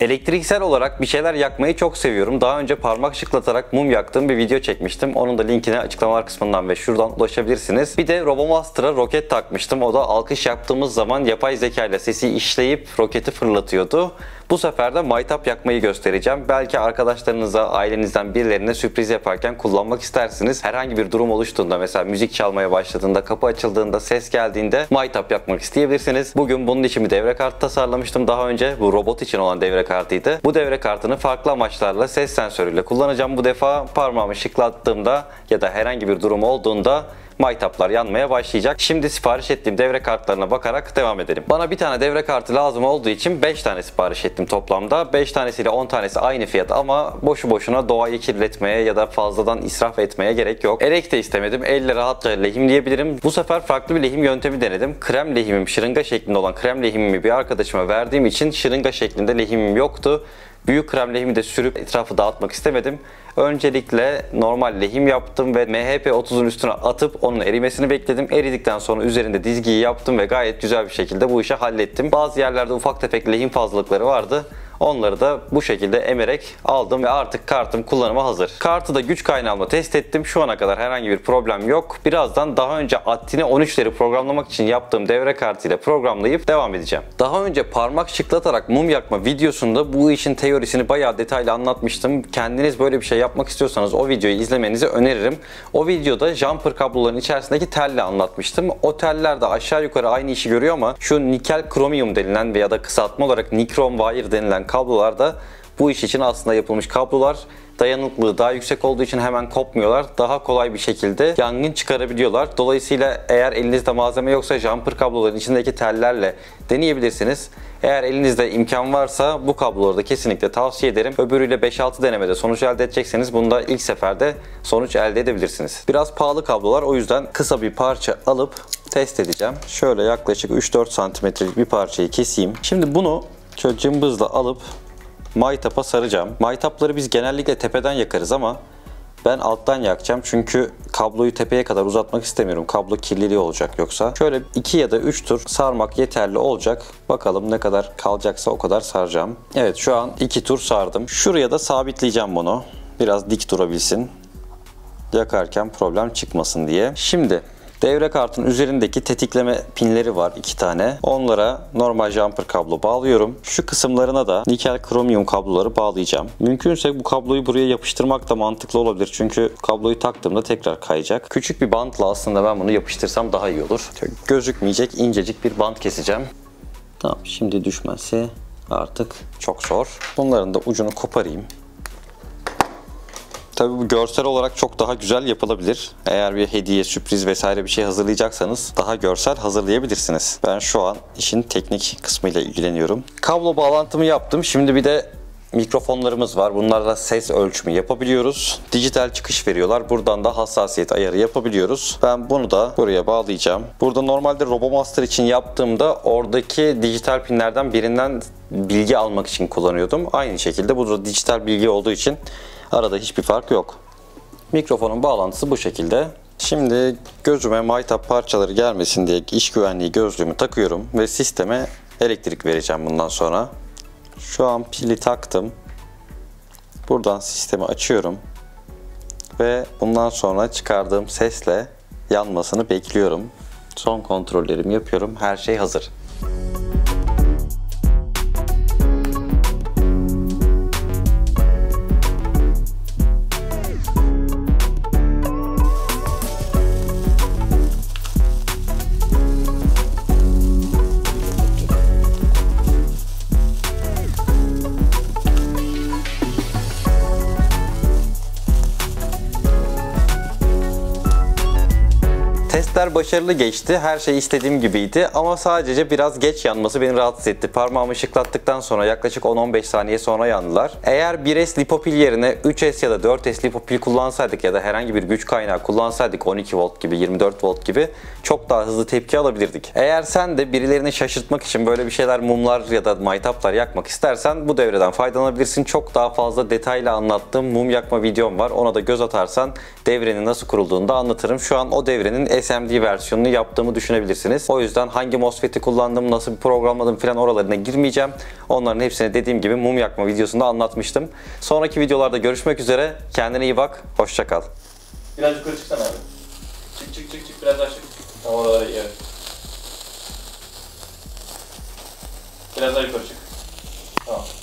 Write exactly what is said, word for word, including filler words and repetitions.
Elektriksel olarak bir şeyler yakmayı çok seviyorum. Daha önce parmak şıklatarak mum yaktığım bir video çekmiştim. Onun da linkine açıklamalar kısmından ve şuradan ulaşabilirsiniz. Bir de RoboMaster'a roket takmıştım. O da alkış yaptığımız zaman yapay zeka ile sesi işleyip roketi fırlatıyordu. Bu sefer de maytap yakmayı göstereceğim. Belki arkadaşlarınıza, ailenizden birilerine sürpriz yaparken kullanmak istersiniz. Herhangi bir durum oluştuğunda, mesela müzik çalmaya başladığında, kapı açıldığında, ses geldiğinde maytap yakmak isteyebilirsiniz. Bugün bunun için bir devre kartı tasarlamıştım daha önce. Bu robot için olan devre kartıydı. Bu devre kartını farklı amaçlarla ses sensörüyle kullanacağım bu defa. Parmağımı şıklattığımda ya da herhangi bir durum olduğunda maytaplar yanmaya başlayacak. Şimdi sipariş ettiğim devre kartlarına bakarak devam edelim. Bana bir tane devre kartı lazım olduğu için beş tane sipariş ettim toplamda. beş tanesiyle on tanesi aynı fiyat ama boşu boşuna doğayı kirletmeye ya da fazladan israf etmeye gerek yok. Elek de istemedim. Elle rahatça lehimleyebilirim. Bu sefer farklı bir lehim yöntemi denedim. Krem lehimim, şırınga şeklinde olan krem lehimimi bir arkadaşıma verdiğim için şırınga şeklinde lehimim yoktu. Büyük krem lehimi de sürüp etrafı dağıtmak istemedim. Öncelikle normal lehim yaptım ve M H P otuzun üstüne atıp onun erimesini bekledim. Eridikten sonra üzerinde dizgiyi yaptım ve gayet güzel bir şekilde bu işi hallettim. Bazı yerlerde ufak tefek lehim fazlalıkları vardı. Onları da bu şekilde emerek aldım ve artık kartım kullanıma hazır. Kartı da güç kaynağımla test ettim. Şu ana kadar herhangi bir problem yok. Birazdan daha önce Attine on üçleri programlamak için yaptığım devre kartıyla programlayıp devam edeceğim. Daha önce parmak şıklatarak mum yakma videosunda bu işin teorisini bayağı detaylı anlatmıştım. Kendiniz böyle bir şey yapmak istiyorsanız o videoyu izlemenizi öneririm. O videoda jumper kabloların içerisindeki telle anlatmıştım. O teller de aşağı yukarı aynı işi görüyor ama şu nikel kromiyum denilen veya da kısaltma olarak nikrom wire denilen kablolar da bu iş için aslında yapılmış kablolar. Dayanıklılığı daha yüksek olduğu için hemen kopmuyorlar. Daha kolay bir şekilde yangın çıkarabiliyorlar. Dolayısıyla eğer elinizde malzeme yoksa jumper kabloların içindeki tellerle deneyebilirsiniz. Eğer elinizde imkan varsa bu kabloları da kesinlikle tavsiye ederim. Öbürüyle beş altı denemede sonuç elde edecekseniz bunda ilk seferde sonuç elde edebilirsiniz. Biraz pahalı kablolar, o yüzden kısa bir parça alıp test edeceğim. Şöyle yaklaşık üç dört santimetrelik bir parçayı keseyim. Şimdi bunu şöyle cımbızla alıp maytapa saracağım. Maytapları biz genellikle tepeden yakarız ama ben alttan yakacağım çünkü kabloyu tepeye kadar uzatmak istemiyorum. Kablo kirliliği olacak yoksa. Şöyle iki ya da üç tur sarmak yeterli olacak. Bakalım ne kadar kalacaksa o kadar saracağım. Evet, şu an iki tur sardım. Şuraya da sabitleyeceğim bunu. Biraz dik durabilsin. Yakarken problem çıkmasın diye. Şimdi devre kartın üzerindeki tetikleme pinleri var iki tane. Onlara normal jumper kablo bağlıyorum. Şu kısımlarına da nikel kromiyum kabloları bağlayacağım. Mümkünse bu kabloyu buraya yapıştırmak da mantıklı olabilir. Çünkü kabloyu taktığımda tekrar kayacak. Küçük bir bantla aslında ben bunu yapıştırsam daha iyi olur. Şöyle gözükmeyecek incecik bir bant keseceğim. Tamam, şimdi düşmesi artık çok zor. Bunların da ucunu koparayım. Tabii bu görsel olarak çok daha güzel yapılabilir. Eğer bir hediye, sürpriz vesaire bir şey hazırlayacaksanız daha görsel hazırlayabilirsiniz. Ben şu an işin teknik kısmıyla ilgileniyorum. Kablo bağlantımı yaptım. Şimdi bir de mikrofonlarımız var. Bunlarla ses ölçümü yapabiliyoruz. Dijital çıkış veriyorlar. Buradan da hassasiyet ayarı yapabiliyoruz. Ben bunu da buraya bağlayacağım. Burada normalde RoboMaster için yaptığımda oradaki dijital pinlerden birinden bilgi almak için kullanıyordum. Aynı şekilde burada dijital bilgi olduğu için arada hiçbir fark yok. Mikrofonun bağlantısı bu şekilde. Şimdi gözüme maytap parçaları gelmesin diye iş güvenliği gözlüğümü takıyorum ve sisteme elektrik vereceğim bundan sonra. Şu an pili taktım. Buradan sistemi açıyorum ve bundan sonra çıkardığım sesle yanmasını bekliyorum. Son kontrollerimi yapıyorum. Her şey hazır. Testler başarılı geçti. Her şey istediğim gibiydi ama sadece biraz geç yanması beni rahatsız etti. Parmağımı şıklattıktan sonra yaklaşık on on beş saniye sonra yandılar. Eğer bir S lipopil yerine üç S ya da dört S lipopil kullansaydık ya da herhangi bir güç kaynağı kullansaydık on iki volt gibi, yirmi dört volt gibi çok daha hızlı tepki alabilirdik. Eğer sen de birilerini şaşırtmak için böyle bir şeyler, mumlar ya da maytaplar yakmak istersen bu devreden faydalanabilirsin. Çok daha fazla detaylı anlattığım mum yakma videom var. Ona da göz atarsan devrenin nasıl kurulduğunu da anlatırım. Şu an o devrenin S S M D versiyonunu yaptığımı düşünebilirsiniz. O yüzden hangi MOSFET'i kullandım, nasıl bir programladım falan oralarına girmeyeceğim. Onların hepsini dediğim gibi mum yakma videosunda anlatmıştım. Sonraki videolarda görüşmek üzere. Kendine iyi bak. Hoşça kal. Biraz yukarı çıksana abi. Çık çık çık çık biraz daha çık. Tam oralara iyi, evet. Biraz daha yukarı çık. Tamam.